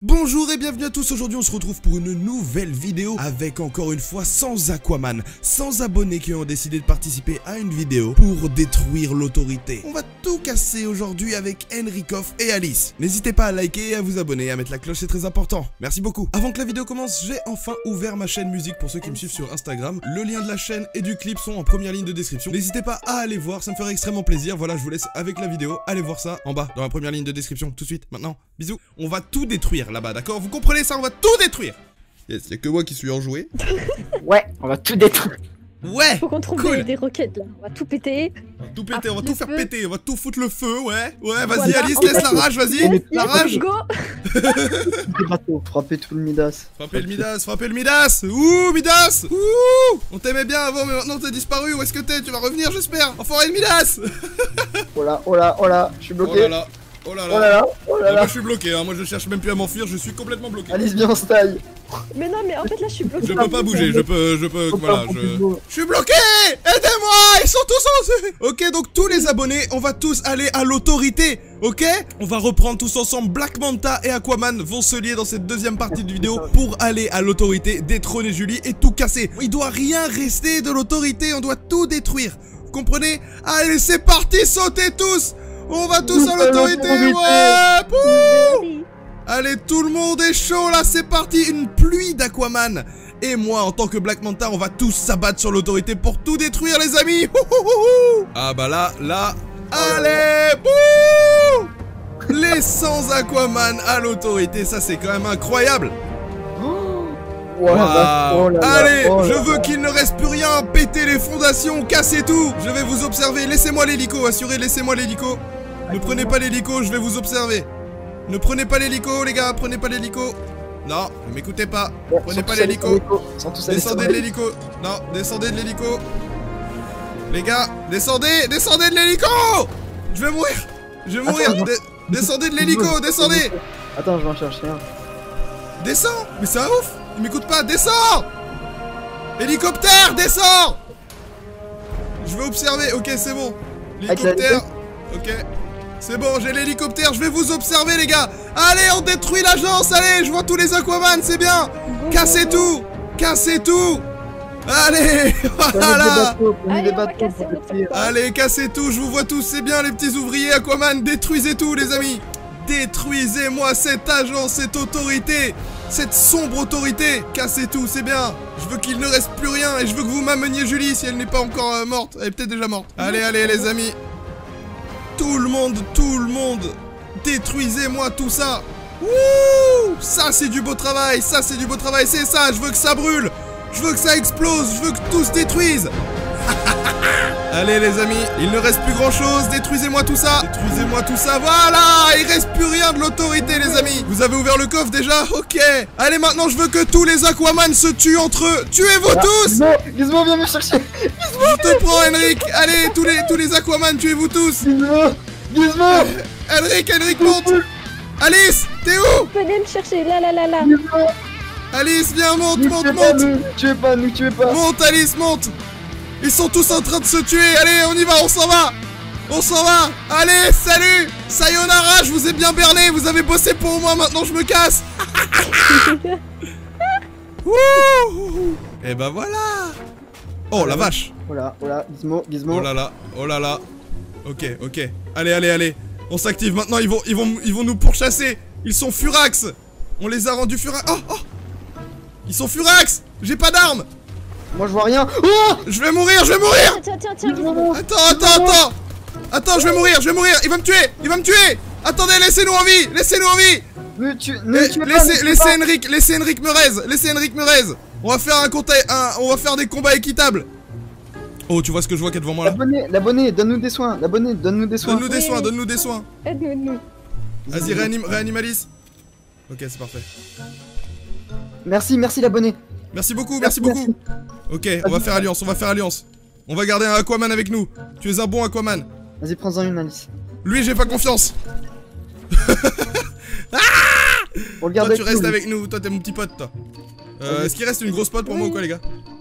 Bonjour et bienvenue à tous, aujourd'hui on se retrouve pour une nouvelle vidéo avec encore une fois 100 Aquaman, 100 abonnés qui ont décidé de participer à une vidéo pour détruire l'autorité. On va tout casser aujourd'hui avec Henrikoff et Alice. N'hésitez pas à liker et à vous abonner, à mettre la cloche, c'est très important. Merci beaucoup. Avant que la vidéo commence, j'ai enfin ouvert ma chaîne musique pour ceux qui me suivent sur Instagram. Le lien de la chaîne et du clip sont en première ligne de description. N'hésitez pas à aller voir, ça me ferait extrêmement plaisir. Voilà, je vous laisse avec la vidéo, allez voir ça en bas dans la première ligne de description tout de suite, maintenant. Bisous. On va tout détruire là-bas, d'accord? Vous comprenez ça? On va tout détruire. Yes, y'a que moi qui suis enjoué. Ouais, on va tout détruire. Ouais. Faut qu'on trouve des roquettes là, on va tout péter. On va tout péter, on va tout faire péter, on va tout foutre le feu, ouais. Ouais, vas-y Voilà, Alice, laisse la rage, vas-y. La rage. Go. Frappez tout le Midas. Frappez le Midas, frappez le Midas. Ouh, Midas. Ouh. On t'aimait bien avant, mais maintenant t'es disparu. Où est-ce que t'es? Tu vas revenir, j'espère. Enfoiré le Midas. Oh là, oh là, oh là, je suis bloqué. Oh là là. Oh là là. Oh là là, oh là là. Moi je suis bloqué, hein. Moi je cherche même plus à m'enfuir, je suis complètement bloqué. Alice, viens, on se taille. Mais non, mais en fait là je suis bloquée. Je peux pas bouger, je peux, voilà, je suis bloqué. Aidez-moi, ils sont tous en... Ok, donc tous les abonnés, on va tous aller à l'autorité, ok? On va reprendre tous ensemble, Black Manta et Aquaman vont se lier dans cette deuxième partie de vidéo pour aller à l'autorité, détrôner Julie et tout casser. Il doit rien rester de l'autorité, on doit tout détruire. Vous comprenez? Allez, c'est parti, sautez tous. On va tous à l'autorité, ouais. Pouh. Allez, tout le monde est chaud là, c'est parti. Une pluie d'Aquaman. Et moi, en tant que Black Manta, on va tous s'abattre sur l'autorité pour tout détruire, les amis. Ah bah là, allez, bouh. Les 100 Aquaman à l'autorité, ça c'est quand même incroyable. Wow. Allez, je veux qu'il ne reste plus rien. Pétez les fondations, cassez tout. Je vais vous observer, laissez-moi l'hélico, assurez, laissez-moi l'hélico. Ne prenez pas l'hélico, je vais vous observer. Ne prenez pas l'hélico, les gars, prenez pas l'hélico. Non, ne m'écoutez pas. Prenez pas l'hélico. Descendez de l'hélico. Non, descendez de l'hélico. Les gars, descendez de l'hélico. Je vais mourir. Je vais mourir. Descendez de l'hélico, descendez. Attends, je vais en chercher un. Descends. Mais c'est un ouf. Il m'écoute pas, descends. Hélicoptère, descends. Je vais observer, ok, c'est bon. L'hélicoptère, ok. C'est bon, j'ai l'hélicoptère, je vais vous observer les gars. Allez, on détruit l'agence, allez, je vois tous les Aquaman, c'est bien. Cassez tout. Cassez tout. Allez, voilà. Allez, cassez tout, je vous vois tous, c'est bien les petits ouvriers Aquaman. Détruisez tout les amis. Détruisez-moi cette agence, cette autorité. Cette sombre autorité. Cassez tout, c'est bien. Je veux qu'il ne reste plus rien et je veux que vous m'ameniez Julie si elle n'est pas encore morte. Elle est peut-être déjà morte. Allez, allez les amis. Tout le monde, détruisez-moi tout ça. Ouh, ça c'est du beau travail, ça c'est du beau travail, c'est ça, je veux que ça brûle. Je veux que ça explose, je veux que tout se détruise. Allez les amis, il ne reste plus grand chose, détruisez-moi tout ça. Détruisez-moi tout ça, voilà. Il reste plus rien de l'autorité les amis. Vous avez ouvert le coffre déjà? Ok. Allez maintenant je veux que tous les Aquaman se tuent entre eux. Tuez-vous tous. Gizmo, viens me chercher. Je te prends Henrik. Allez tous les Aquaman, tuez-vous tous. Gizmo. Henrik monte. Alice, t'es où? Venez me chercher, là. Alice, viens, monte. Tuez pas, nous tuez pas. Monte Alice, monte. Ils sont tous en train de se tuer. Allez, on y va, on s'en va. Allez, salut. Sayonara, je vous ai bien berné. Vous avez bossé pour moi, maintenant je me casse. Et bah voilà. Oh la vache. Oh là, Gizmo. Oh là là. Ok. Allez. On s'active maintenant, ils vont nous pourchasser. Ils sont furax. On les a rendus furax. Oh. Ils sont furax. J'ai pas d'armes. Moi je vois rien. Oh, je vais mourir. Tiens. Attends, je vais mourir. Il va me tuer. Attendez, laissez-nous en vie. Laissez Henrik me raise. On va faire des combats équitables. Oh, tu vois ce que je vois qui est devant moi là? L'abonné, donne-nous des soins. Donne-nous des soins. Donne-nous des soins. Aide-nous. Vas-y, réanime Alice. Ok, c'est parfait. Merci l'abonné. Merci beaucoup. Ok, on va faire alliance. On va garder un Aquaman avec nous. Tu es un bon Aquaman. Vas-y, prends-en une, Alice. Lui, j'ai pas confiance. Toi, tu restes avec nous. Toi, t'es mon petit pote, toi. Est-ce qu'il reste une grosse pote pour moi ou quoi, les gars?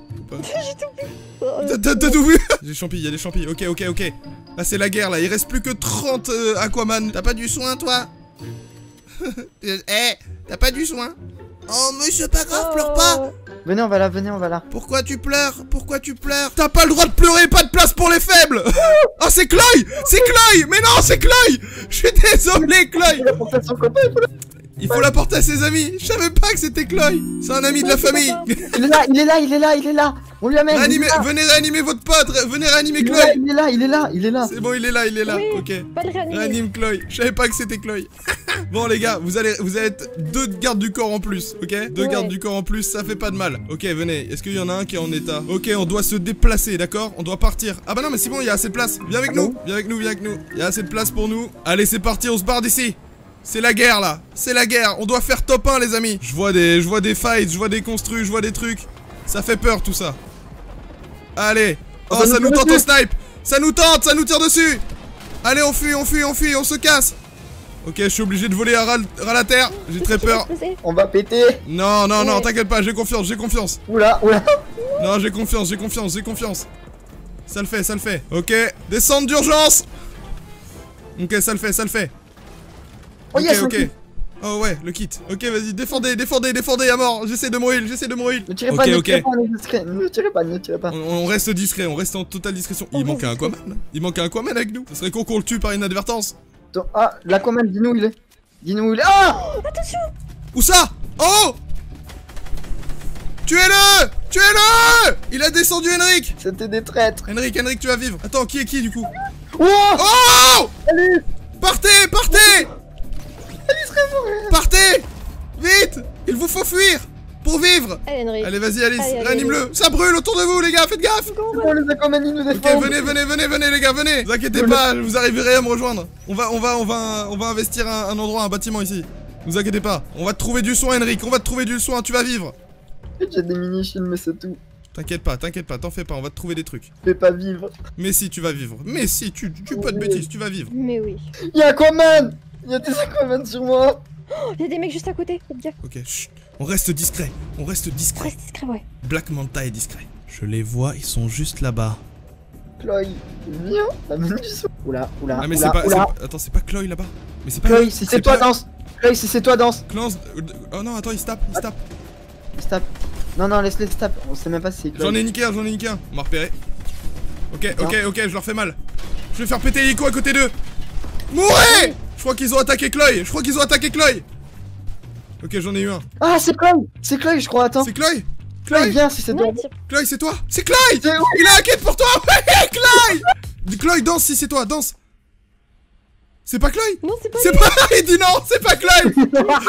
J'ai tout vu. J'ai champi, il y a des champis. Ok. Là, c'est la guerre, là. Il reste plus que 30 Aquaman. T'as pas du soin, toi? T'as pas du soin? Oh, mais c'est pas grave, pleure pas. Venez, on va là, venez, on va là. Pourquoi tu pleures? Pourquoi tu pleures? T'as pas le droit de pleurer, pas de place pour les faibles. Oh, c'est Chloé! C'est Chloé! Mais non, c'est Chloé! Je suis désolé, Chloé! Il faut la porter à ses amis. Je savais pas que c'était Chloé. C'est un ami de la famille. Il est là, il est là, il est là, il est là. On lui amène. Venez réanimer votre pote. Venez réanimer Chloé. Il est là, il est là, il est là. C'est bon, il est là, il est là. Oui, ok. pas le réanimer. Réanime Chloé. Je savais pas que c'était Chloé. Bon les gars, vous allez être 2 gardes du corps en plus, ok? 2 gardes du corps en plus, ça fait pas de mal. Ok, venez. Est-ce qu'il y en a un qui est en état? Ok, on doit se déplacer, d'accord? On doit partir. Ah bah non, mais c'est bon, il y a assez de place. Viens avec nous. Viens avec nous, viens avec nous. Il y a assez de place pour nous. Allez, c'est parti, on se barre d'ici. C'est la guerre là, c'est la guerre, on doit faire top 1 les amis. Je vois des fights, je vois des construits, je vois des trucs. Ça fait peur tout ça. Allez. Oh, ça nous tente au snipe. Ça nous tente, ça nous tire dessus. Allez, on fuit, on fuit, on fuit, on se casse. Ok, je suis obligé de voler à ras la terre. J'ai très peur. On va péter. Non, non, non, t'inquiète pas, j'ai confiance, j'ai confiance. Oula, oula. Non, j'ai confiance, j'ai confiance, j'ai confiance. Ça le fait, ça le fait. Ok, descente d'urgence. Ok, ça le fait, ça le fait. Oh, ok, yes, ok. Oh ouais, le kit. Ok, vas-y, défendez, défendez, défendez à mort. J'essaie de mourir, j'essaie de mourir. Ne tirez pas, ne tirez pas, ne tirez pas, ne tirez pas. On reste discret, on reste en totale discrétion. Il manque un Aquaman. Il manque un Aquaman avec nous. Ça serait con qu'on le tue par inadvertance. Ah, l'Aquaman, dis-nous où il est. Dis-nous où il est. Ah! Attention! Où ça? Oh! Tuez-le! Tuez-le! Il a descendu Henrik! C'était des traîtres. Henrik, tu vas vivre. Attends, qui est qui du coup? Oh! Oh! Allez! Partez, partez! Partez! Vite! Il vous faut fuir! Pour vivre! Allez, Henrik. Allez, vas-y, Alice, réanime-le! Ça brûle autour de vous, les gars, faites gaffe! Oh, les Aquaman, ils nous défendent. Ok, venez, venez, venez, venez, les gars, venez! Vous inquiétez pas, vous arriverez à me rejoindre. On va investir un endroit, un bâtiment ici. Vous inquiétez pas. On va te trouver du soin, Henrik, on va te trouver du soin, tu vas vivre! J'ai des mini-shields, mais c'est tout. T'inquiète pas, t'en fais pas, on va te trouver des trucs. Je vais pas vivre. Mais si, tu vas vivre. Mais si, tu pas de bêtises, tu vas vivre. Mais oui. Y'a Aquaman! Y'a des Aquaman sur moi! Oh, y'a des mecs juste à côté, faites gaffe. Ok, chut. On reste discret, Reste discret, ouais. Black Manta est discret. Je les vois, ils sont juste là-bas. Chloé, viens, amène du son. Oula, oula, Ah mais oula, c'est pas... oula. Attends, c'est pas Chloé là-bas. Mais c'est pas... Chloé, si c'est toi, danse. Chloé, si c'est toi, danse. Clance... Oh non, attends, il se tape, il se tape. Il se tape. Non, non, laisse-les se tape. On sait même pas si c'est Chloé. J'en ai niqué un. On m'a repéré. Ok, je leur fais mal. Je vais faire péter l'hélico à côté d'eux. Mourez! Je crois qu'ils ont attaqué Chloé. Ok, j'en ai eu un. Ah, c'est Chloé, je crois, attends. C'est Chloé? Chloé, viens si c'est toi. Chloé, c'est toi? C'est Chloé! Il a un kit pour toi! Ouais, Chloé! Chloé, danse si c'est toi, danse! C'est pas Chloé? Non, c'est pas C'est pas... Il dit non, c'est pas Chloé!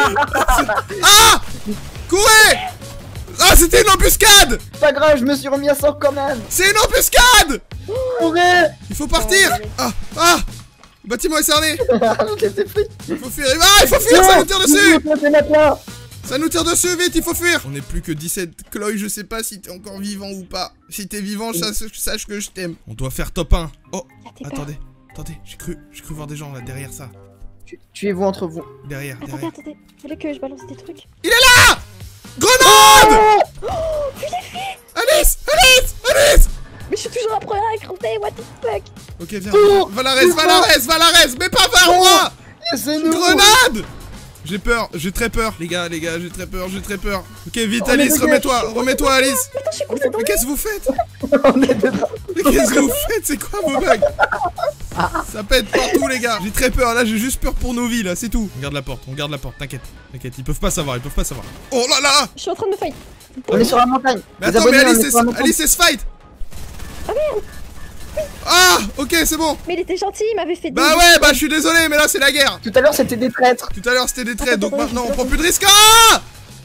Ah! Courez! Ah, c'était une embuscade! Pas grave, je me suis remis à 100 quand même. C'est une embuscade! Courez! Il faut partir! Ah! Le bâtiment est cerné! Je les ai pris. Il faut fuir! Ah, il faut fuir! Ça nous tire dessus! C'est Ça nous tire dessus, vite, il faut fuir! On est plus que 17. Chloé, je sais pas si t'es encore vivant ou pas. Si t'es vivant, sache que je t'aime. On doit faire top 1. Oh! Attendez, j'ai cru voir des gens là, derrière ça. Tuez-vous entre vous. Derrière. Attendez, vous voulez que je balance des trucs? Il est là! Grenade! Oh, puis les filles! Alice! Mais je suis toujours la première à écrouter, what the fuck? Ok, viens. Valares, mais pas vers moi! Laissez-nous. Grenade! J'ai peur, j'ai très peur. Les gars, j'ai très peur. Ok, vite, Alice, remets-toi, Alice. Attends, je suis coincée dans Mais qu'est-ce que vous faites? On est dedans. Mais qu'est-ce que vous faites? C'est quoi vos bugs? Ça pète partout, les gars. J'ai très peur, là, j'ai juste peur pour nos vies, là, c'est tout. On garde la porte, t'inquiète, ils peuvent pas savoir. Oh là là! Je suis en train de me fight. On est sur la montagne. Mais attends, mais Alice, c'est ce fight! Ah merde! Ah! Ok, c'est bon! Mais il était gentil, il m'avait fait des... Bah ouais, je suis désolé, mais là, c'est la guerre! Tout à l'heure, c'était des traîtres. Donc maintenant, on prend plus de risques! Ah!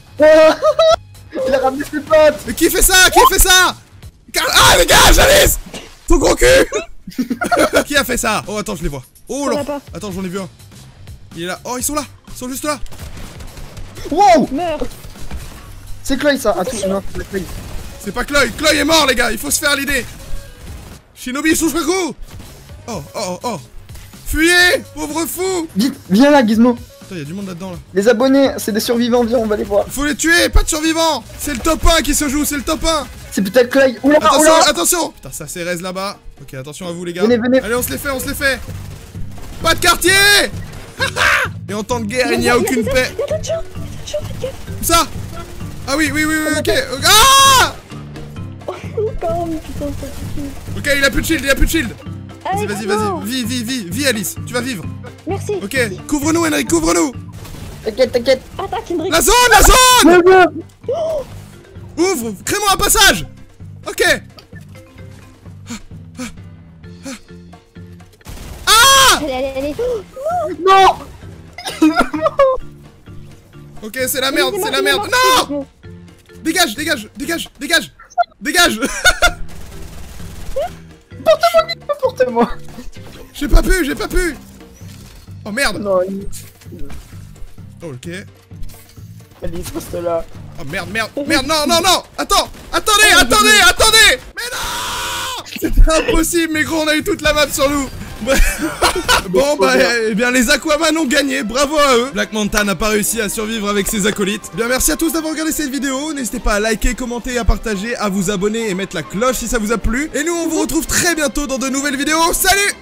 Il a ramené ses potes. Mais qui fait ça? Ah, les gars, Alice! Ton gros cul! Qui a fait ça? Oh, attends, je les vois. Oh là! Attends, j'en ai vu un. Il est là. Oh, ils sont là! Ils sont juste là! Wow! Meurs! C'est Chloé, ça. Attends, non, c'est Chloé. C'est pas Chloé! Chloé est mort, les gars! Il faut se faire l'idée! Shinobi Shushaku! Oh! Fuyez! Pauvre fou! Vite, viens là, Gizmo. Putain, y'a du monde là-dedans, là. Les abonnés, c'est des survivants, viens, on va les voir. Il faut les tuer! Pas de survivants! C'est le top 1 qui se joue, c'est le top 1! C'est peut-être Chloé. Oula, Attention! Putain, ça s'érèse là-bas. Ok, attention à vous, les gars. Venez. Allez, on se les fait! Pas de quartier! Et en temps de guerre, il n'y a aucune paix. chaud, faites gaffe. Où ça? Ah oui, ok. Ah! Encore, mais putain, ça suffit. Ok, il a plus de shield, Allez, Vas-y, go. vis Alice, tu vas vivre. Merci. Ok, couvre-nous Henrik, couvre-nous. T'inquiète. Attaque, Henrik. La zone. Ouvre, crée-moi un passage. Ok. Ah! Allez. Non. Ok, c'est la merde. Non! Dégage. Porte-moi. J'ai pas pu. Oh merde. Non, Ok. Alice, reste là. Oh merde, non. Attendez. Mais non! C'était impossible, mais gros, on a eu toute la map sur nous. Bon bah eh bien les Aquaman ont gagné, bravo à eux. Black Manta n'a pas réussi à survivre avec ses acolytes. Bien merci à tous d'avoir regardé cette vidéo. N'hésitez pas à liker, commenter, à partager, à vous abonner et mettre la cloche si ça vous a plu. Et nous on vous retrouve très bientôt dans de nouvelles vidéos. Salut!